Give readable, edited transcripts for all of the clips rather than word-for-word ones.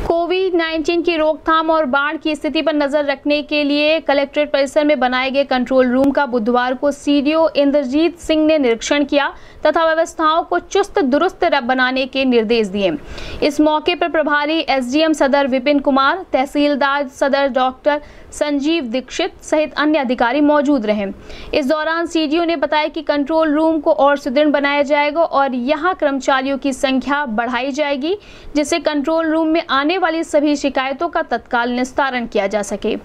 कोविड-19 की रोकथाम और बाढ़ की स्थिति पर नजर रखने के लिए कलेक्ट्रेट परिसर में बनाए गए कंट्रोल रूम का बुधवार को सीडीओ इंद्रजीत सिंह ने निरीक्षण किया तथा व्यवस्थाओं को चुस्त दुरुस्त बनाने के निर्देश दिए। इस मौके पर प्रभारी एसडीएम सदर विपिन कुमार, तहसीलदार सदर डॉक्टर संजीव दीक्षित सहित अन्य अधिकारी मौजूद रहे। इस दौरान सीडीओ ने बताया कि कंट्रोल रूम को और सुदृढ़ बनाया जाएगा और यहां कर्मचारियों की संख्या बढ़ाई जाएगी, जिससे कंट्रोल रूम में आने वाली सभी शिकायतों का तत्काल निस्तारण किया जा सके।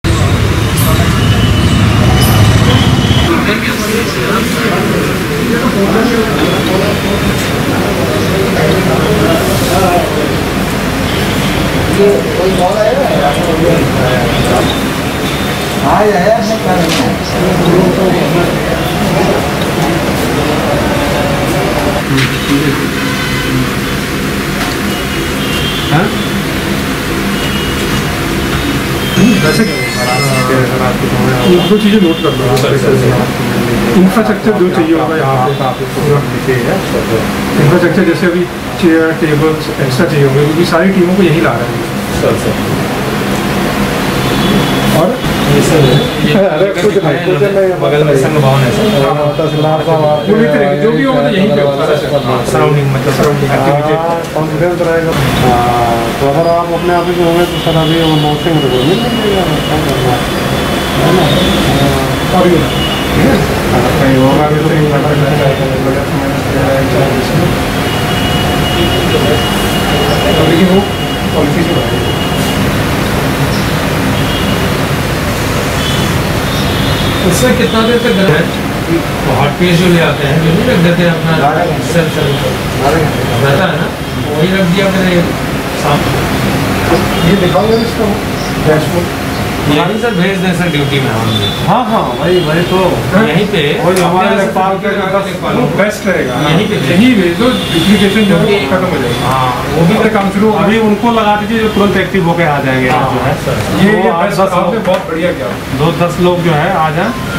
दो चीज़ें नोट कर लो। इंफ्रास्ट्रक्चर जो चाहिए होगा यहाँ पे इंफ्रास्ट्रक्चर, जैसे अभी चेयर टेबल्स एक्स्ट्रा चाहिए होंगे, क्योंकि सारी टीमों को यही ला रहे हैं सर। और बगल में संघ भवन है जो भी हो मतलब यहीं पे सराउंडिंग, मतलब सराउंडिंग कॉन्फिडेंस रहेगा। तो अगर आप अपने आप ही होंगे तो सर अभी मौसम मिल जाएगा है ना। और कहीं होगा भी तो लेकिन वो पॉलिसी से बढ़ाएगी। उसमें कितना देर तक है हॉट पेज जो ले आते हैं, जो नहीं रख देते हैं अपना सेल रहता है ना, वही रख दिया मैंने सामने। ये दिखाऊंगा इसका डैशबोर्ड यहीं सर भेज दें सर ड्यूटी में हम। हाँ वही तो यहीं पे वही हमारे लेखपाल का बेस्ट रहेगा। यहीं भेज दो, डुप्लीकेशन जो है खत्म हो जाएगा। हाँ वो भी काम शुरू, अभी उनको लगा दीजिए जो तुरंत एक्टिव होकर आ जाएंगे। जो है सर ये बहुत बढ़िया किया। 2-10 लोग जो है आ जाए।